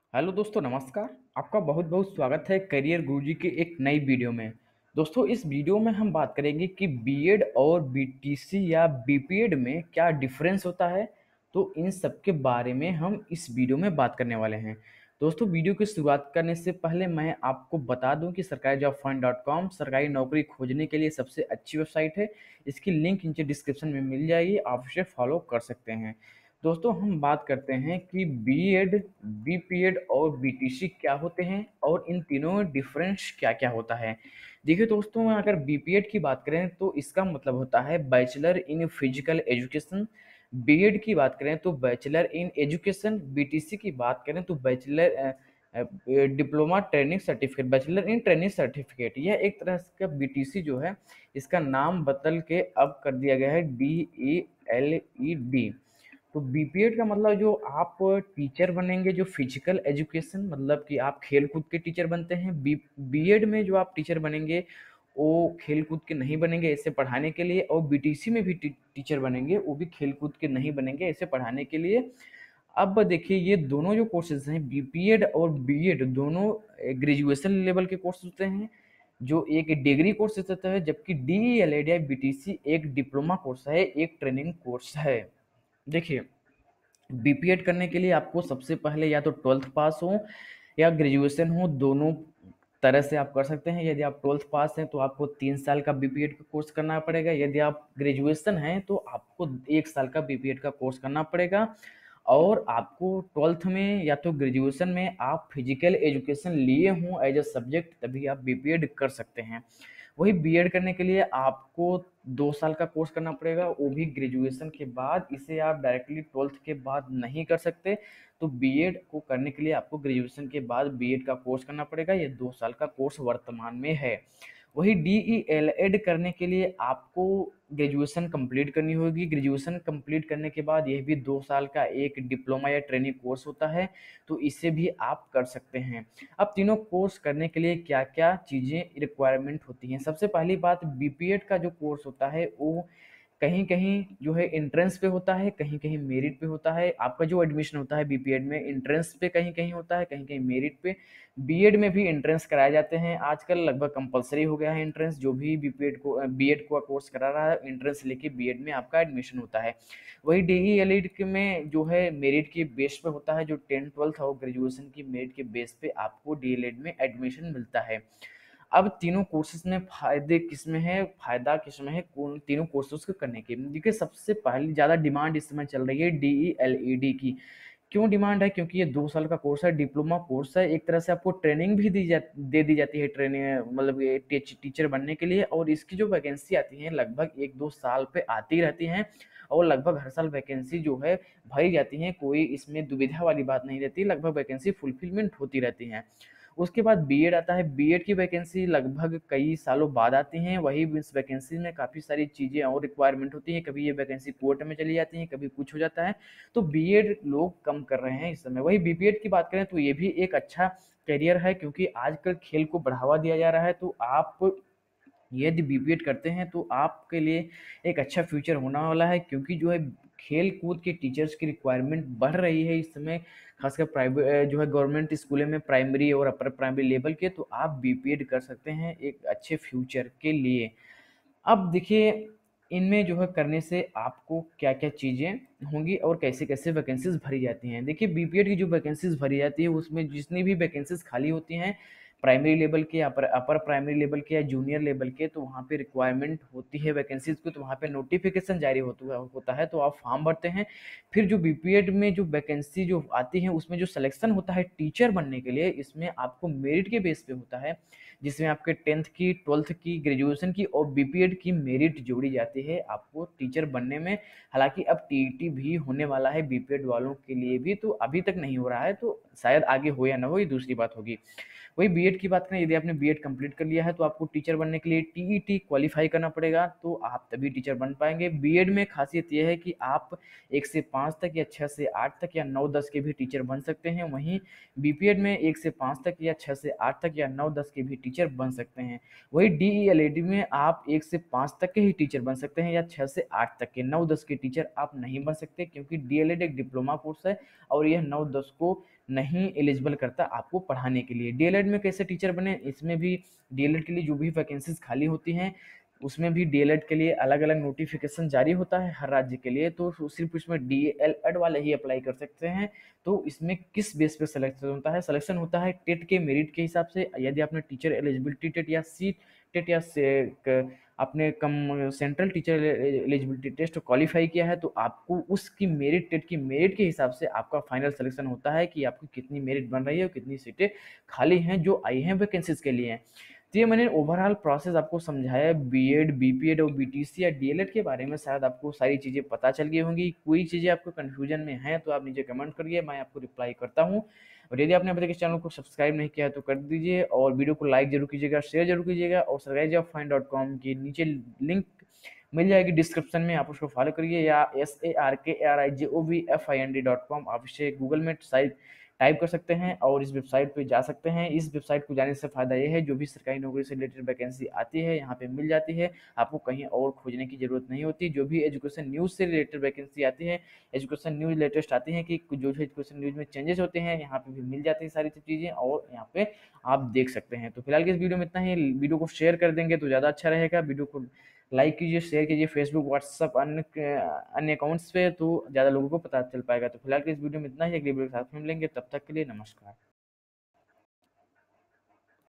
Hello दोस्तों, नमस्कार। आपका बहुत बहुत स्वागत है करियर गुरुजी के एक नई वीडियो में। दोस्तों, इस वीडियो में हम बात करेंगे कि बीएड और बीटीसी या बीपीएड में क्या डिफरेंस होता है। तो इन सब के बारे में हम इस वीडियो में बात करने वाले हैं। दोस्तों, वीडियो की शुरुआत करने से पहले मैं आपको बता दूं कि सरकारीजॉबफंड.com सरकारी नौकरी खोजने के लिए सबसे अच्छी वेबसाइट है। इसकी लिंक नीचे डिस्क्रिप्शन में मिल जाएगी, आप उसे फॉलो कर सकते हैं। दोस्तों, हम बात करते हैं कि बीएड, बीपीएड और बीटीसी क्या होते हैं और इन तीनों में डिफरेंस क्या क्या होता है। देखिए दोस्तों, अगर बीपीएड की बात करें तो इसका मतलब होता है bachelor in physical education. BEd की बात करें तो बैचलर इन एजुकेशन। बीटीसी की बात करें तो bachelor diploma training certificate, bachelor in training certificate. यह एक तरह का बीटीसी जो है, इसका नाम बदल के अब कर दिया गया है BELED। तो बीपीएड का मतलब जो आप टीचर बनेंगे, जो फिजिकल एजुकेशन, मतलब कि आप खेल कूद के टीचर बनते हैं। बीएड में जो आप टीचर बनेंगे वो खेल कूद के नहीं बनेंगे ऐसे पढ़ाने के लिए, और बीटीसी में भी टीचर बनेंगे वो भी खेल कूद के नहीं बनेंगे ऐसे पढ़ाने के लिए। अब देखिए, ये दोनों जो कोर्सेज हैं, बीपीएड और बीएड, दोनों ग्रेजुएशन लेवल के कोर्स होते हैं, जो एक डिग्री कोर्स होता है, जबकि डीएलएड या बीटीसी एक डिप्लोमा कोर्स है, एक ट्रेनिंग कोर्स है। देखिए, बीपीएड करने के लिए आपको सबसे पहले या तो 12th पास हो या ग्रेजुएशन हो, दोनों तरह से आप कर सकते हैं। यदि आप 12th पास हैं तो आपको 3 साल का बीपीएड का कोर्स करना पड़ेगा। यदि आप ग्रेजुएशन हैं तो आपको 1 साल का बीपीएड का कोर्स करना पड़ेगा। और आपको 12th में या तो ग्रेजुएशन में आप फिजिकल एजुकेशन लिए हों एज अ सब्जेक्ट, तभी आप बीपीएड कर सकते हैं। वही बीएड करने के लिए आपको 2 साल का कोर्स करना पड़ेगा, वो भी ग्रेजुएशन के बाद। इसे आप डायरेक्टली 12th के बाद नहीं कर सकते। तो बीएड को करने के लिए आपको ग्रेजुएशन के बाद बीएड का कोर्स करना पड़ेगा। ये 2 साल का कोर्स वर्तमान में है। वही डीईएलएड करने के लिए आपको ग्रेजुएशन कंप्लीट करनी होगी। ग्रेजुएशन कंप्लीट करने के बाद यह भी 2 साल का एक डिप्लोमा या ट्रेनिंग कोर्स होता है, तो इसे भी आप कर सकते हैं। अब तीनों कोर्स करने के लिए क्या क्या चीज़ें रिक्वायरमेंट होती हैं। सबसे पहली बात, बीपीएड का जो कोर्स होता है वो कहीं कहीं जो है एंट्रेंस पे होता है, कहीं कहीं मेरिट पे होता है। आपका जो एडमिशन होता है बीपीएड में, एंट्रेंस पे कहीं कहीं होता है, कहीं कहीं मेरिट पे। बीएड में भी एंट्रेंस कराए जाते हैं, आजकल लगभग कंपलसरी हो गया है एंट्रेंस। जो भी बीपीएड को बीएड को कोर्स करा रहा है, एंट्रेंस लेके बीएड में आपका एडमिशन होता है। वही डीईएलईडी में जो है मेरिट के बेस पे होता है, जो 10th 12th और ग्रेजुएशन की मेरिट के बेस पे आपको डीएलएड में एडमिशन मिलता है। अब तीनों कोर्सेज में फ़ायदे किसमें है, फ़ायदा किसमें है, कौन तीनों कोर्सेज को करने के। देखिए, सबसे पहली ज़्यादा डिमांड इस समय चल रही है डीईएलईडी की। क्यों डिमांड है? क्योंकि ये 2 साल का कोर्स है, डिप्लोमा कोर्स है। एक तरह से आपको ट्रेनिंग भी दे दी जाती है, ट्रेनिंग मतलब ये टीचर बनने के लिए। और इसकी जो वैकेंसी आती है लगभग 1-2 साल पे आती रहती हैं, और लगभग हर साल वैकेंसी जो है भरी जाती है। कोई इसमें दुविधा वाली बात नहीं रहती, लगभग वैकेंसी फुलफिलमेंट होती रहती हैं। उसके बाद बीएड आता है। बीएड की वैकेंसी लगभग कई सालों बाद आती हैं। वही इस वैकेंसी में काफ़ी सारी चीज़ें और रिक्वायरमेंट होती हैं। कभी ये वैकेंसी कोर्ट में चली जाती हैं, कभी कुछ हो जाता है। तो बीएड लोग कम कर रहे हैं इस समय। वही बीपीएड की बात करें तो ये भी एक अच्छा करियर है, क्योंकि आजकल खेल को बढ़ावा दिया जा रहा है। तो आप यदि बीपीएड करते हैं तो आपके लिए एक अच्छा फ्यूचर होने वाला है, क्योंकि जो है खेल कूद के टीचर्स की रिक्वायरमेंट बढ़ रही है इस समय, खासकर प्राइवेट जो है गवर्नमेंट स्कूलों में प्राइमरी और अपर प्राइमरी लेवल के। तो आप बीपीएड कर सकते हैं एक अच्छे फ्यूचर के लिए। अब देखिए, इनमें जो है करने से आपको क्या-क्या चीज़ें होंगी और कैसे-कैसे वैकेंसीज़ भरी जाती हैं। देखिए, बीपीएड की जो वैकेंसीज़ भरी जाती है उसमें जितनी भी वैकेंसीज़ खाली होती हैं, प्राइमरी लेवल के, अपर प्राइमरी लेवल के या जूनियर लेवल के, तो वहाँ पे रिक्वायरमेंट होती है वैकेंसीज़ की, तो वहाँ पे नोटिफ़िकेशन जारी होता है, तो आप फॉर्म भरते हैं। फिर जो बीपीएड में जो वैकेंसी जो आती है उसमें जो सिलेक्शन होता है टीचर बनने के लिए, इसमें आपको मेरिट के बेस पे होता है, जिसमें आपके 10th की, 12th की, ग्रेजुएशन की और बीपीएड की मेरिट जोड़ी जाती है आपको टीचर बनने में। हालाँकि अब टीईटी भी होने वाला है बीपीएड वालों के लिए भी, तो अभी तक नहीं हो रहा है, तो शायद आगे हो या ना हो, ये दूसरी बात होगी। वही बीएड की बात करें, यदि आपने बीएड कंप्लीट कर लिया है तो आपको टीचर बनने के लिए टीईटी क्वालीफाई करना पड़ेगा, तो आप तभी टीचर बन पाएँगे। बीएड में खासियत ये है कि आप 1 से 5 तक या 6 से 8 तक या 9-10 के भी टीचर बन सकते हैं। वहीं बीपीएड में 1 से 5 तक या 6 से 8 तक या 9-10 के भी टीचर बन सकते हैं। वही डीईएलईडी में आप 1 से 5 तक के ही टीचर बन सकते हैं, या 6 से 8 तक के, 9-10 के टीचर आप नहीं बन सकते, क्योंकि डीएलएड एक डिप्लोमा कोर्स है और यह 9-10 को नहीं एलिजिबल करता आपको पढ़ाने के लिए। डीएलएड में कैसे टीचर बने, इसमें भी डीएलएड के लिए जो भी वैकेंसीज खाली होती हैं उसमें भी डीएलएड के लिए अलग अलग नोटिफिकेशन जारी होता है हर राज्य के लिए, तो सिर्फ उसमें डीएलएड वाले ही अप्लाई कर सकते हैं। तो इसमें किस बेस पे सिलेक्शन होता है, सिलेक्शन होता है टेट के मेरिट के हिसाब से। यदि आपने टीचर एलिजिबिलिटी टेट या सी टेट या आपने कम central teacher eligibility test qualify किया है तो आपको उसकी मेरिट टेट की मेरिट के हिसाब से आपका फाइनल सिलेक्शन होता है कि आपकी कितनी मेरिट बन रही है और कितनी सीटें खाली हैं जो आई हैं वैकेंसीज के लिए। तो ये मैंने ओवरऑल प्रोसेस आपको समझाया बीएड, बीपीएड और बीटीसी या डीएलएड के बारे में। शायद आपको सारी चीज़ें पता चल गई होंगी। कोई चीज़ें आपको कन्फ्यूजन में है तो आप नीचे कमेंट करिए, मैं आपको रिप्लाई करता हूँ। और यदि आपने अभी तक इस चैनल को सब्सक्राइब नहीं किया है तो कर दीजिए और वीडियो को लाइक जरूर कीजिएगा, शेयर जरूर कीजिएगा। और सरकारीजॉबफाइंड.com की नीचे लिंक मिल जाएगी डिस्क्रिप्शन में, आप उसको फॉलो करिए, या SARKRIJOBFIND.com आप इसे गूगल में साइट टाइप कर सकते हैं और इस वेबसाइट पे जा सकते हैं। इस वेबसाइट को जाने से फ़ायदा ये है जो भी सरकारी नौकरी से रिलेटेड वैकेंसी आती है यहाँ पे मिल जाती है, आपको कहीं और खोजने की ज़रूरत नहीं होती। जो भी एजुकेशन न्यूज़ से रिलेटेड वैकेंसी आती है, एजुकेशन न्यूज़ लेटेस्ट आती है कि जो भी एजुकेशन न्यूज़ में चेंजेस होते हैं यहाँ पे भी मिल जाती हैं सारी चीज़ें और यहाँ पे आप देख सकते हैं। तो फिलहाल के इस वीडियो में इतना ही। वीडियो को शेयर कर देंगे तो ज़्यादा अच्छा रहेगा। वीडियो को लाइक कीजिए, शेयर कीजिए फेसबुक, व्हाट्सअप, अन्य अकाउंट्स पे, तो ज़्यादा लोगों को पता चल पाएगा। तो फिलहाल के इस वीडियो में इतना ही। अगली वीडियो के साथ में मिलेंगे, तब तक के लिए नमस्कार।